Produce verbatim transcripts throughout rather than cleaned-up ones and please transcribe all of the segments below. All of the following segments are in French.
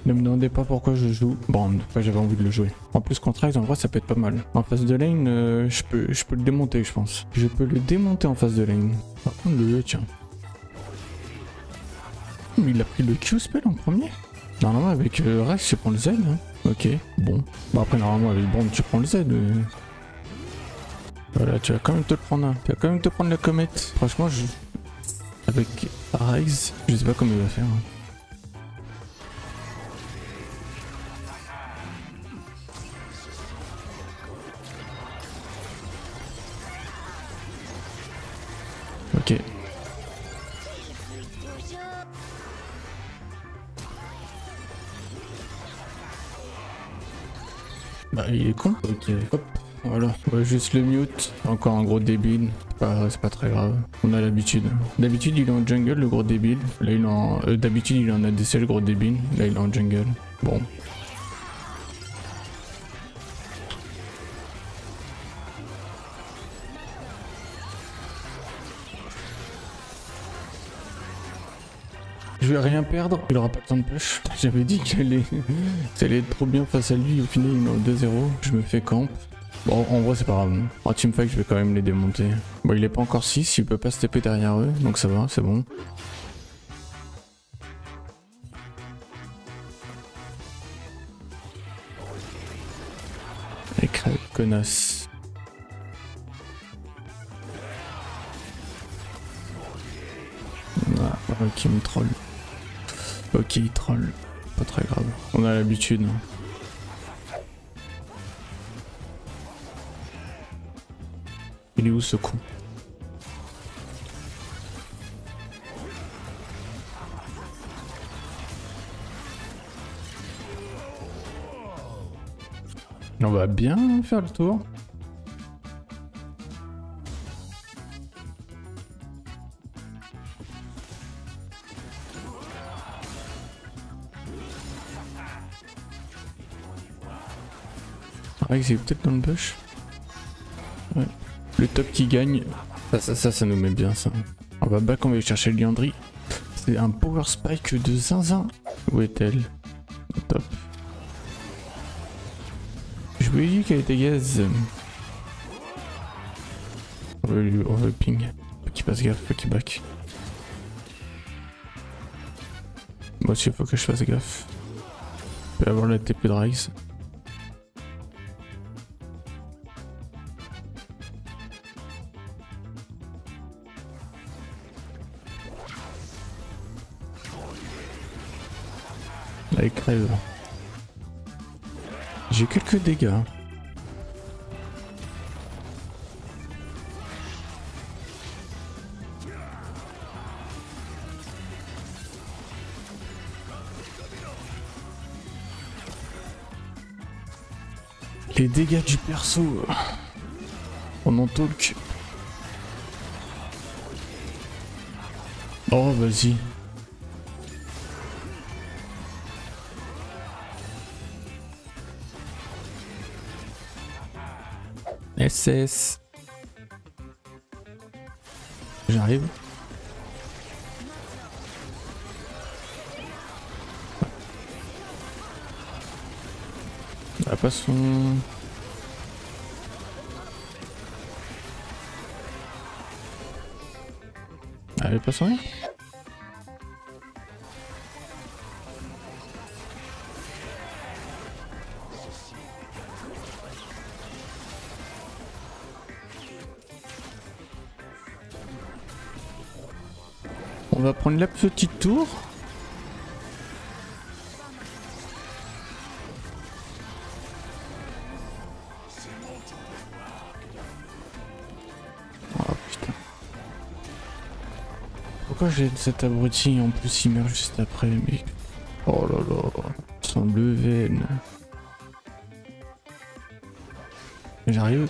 Ne me demandez pas pourquoi je joue Brand, enfin j'avais envie de le jouer. En plus contre Ryze en vrai ça peut être pas mal. En face de lane, euh, je peux je peux le démonter je pense. Je peux le démonter en face de lane. Par contre le tiens. Mais il a pris le Q-spell en premier. Normalement avec euh, Ryze tu prends le Z. Hein. Ok, bon. Bon après normalement avec Brand tu prends le Z. Mais... Voilà, tu vas quand même te le prendre. Hein. Tu vas quand même te prendre la comète. Franchement je... Avec Ryze, je sais pas comment il va faire. Hein. Ok. Bah il est con. Ok. Hop. Voilà. Ouais, juste le mute. Encore un gros débile. Bah, c'est pas très grave. On a l'habitude. D'habitude il est en jungle le gros débile. Là il est en. Euh, D'habitude il est en A D C le gros débile. Là il est en jungle. Bon. Je vais rien perdre, il aura pas le temps de push. J'avais dit que ça allait être trop bien face à lui, au final il est en deux zéro. Je me fais camp. Bon, en vrai c'est pas grave. En teamfight je vais quand même les démonter. Bon il est pas encore six, il peut pas se taper derrière eux, donc ça va, c'est bon. Et crève, connasse. Ah, ok, il me troll. Ok, il troll. Pas très grave. On a l'habitude. Il est où ce con? On va bien faire le tour. Ryze est peut-être dans le bush. Ouais. Le top qui gagne. Ça, ça, ça, ça nous met bien ça. On va back, on va aller chercher le Liandry. C'est un power spike de zinzin. Où est-elle? Top. Je vous ai dit qu'elle était gaze. On va lui, on va le ping. Faut qu'il fasse gaffe, faut qu'il back. Moi aussi, il faut que je fasse gaffe. Je peux avoir la T P de Ryze. Là, il crève. J'ai quelques dégâts. Les dégâts du perso. On en talk. Oh, vas-y. S S. J'arrive. Ah, passons. Allez, passons rien. On va prendre la petite tour. Oh putain. Pourquoi j'ai cet abruti en plus il meurt juste après mais... Oh là là. Son level. J'arrive.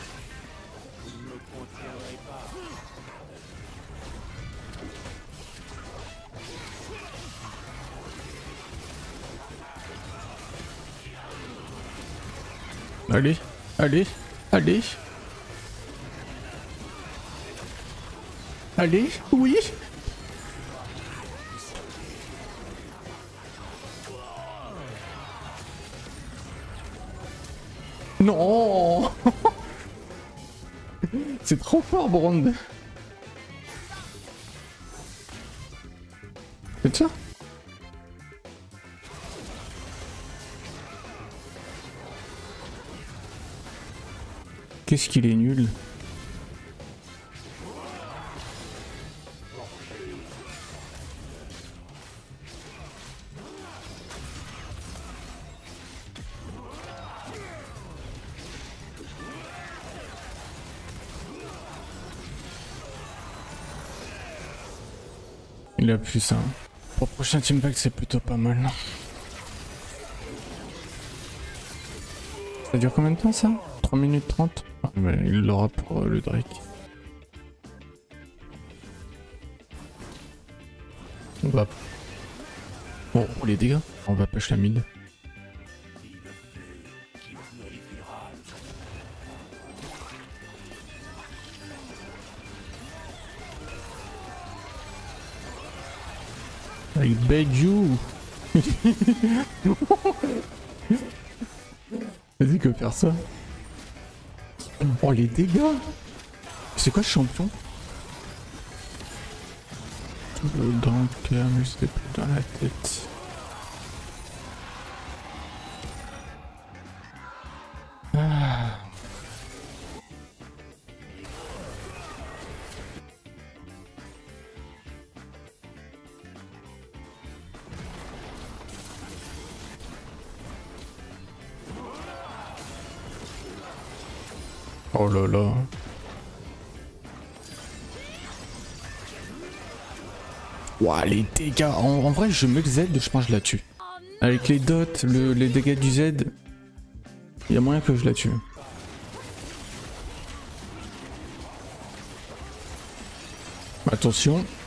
Allez, allez, allez. Allez, oui. Non. C'est trop fort, Brand. Faites ça. Qu'est-ce qu'il est nul. Il a plus ça. Pour le prochain teamfight, c'est plutôt pas mal. Ça dure combien de temps ça? trois minutes trente. Ah, mais il l'aura pour euh, le Drake. On va... Oh, oh, les dégâts. On va push la mid. Avec Beidou. Vas-y, que faire ça? Oh, les dégâts. C'est quoi ce champion? Tout le dans le cœur, mais c'était plus dans la tête. Ah. Oh là là. Ouah, les dégâts. En, en vrai, je mets le Z, je pense que je la tue. Avec les dots, le, les dégâts du Z, il y a moyen que je la tue. Attention.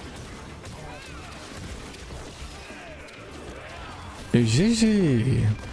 Et G G.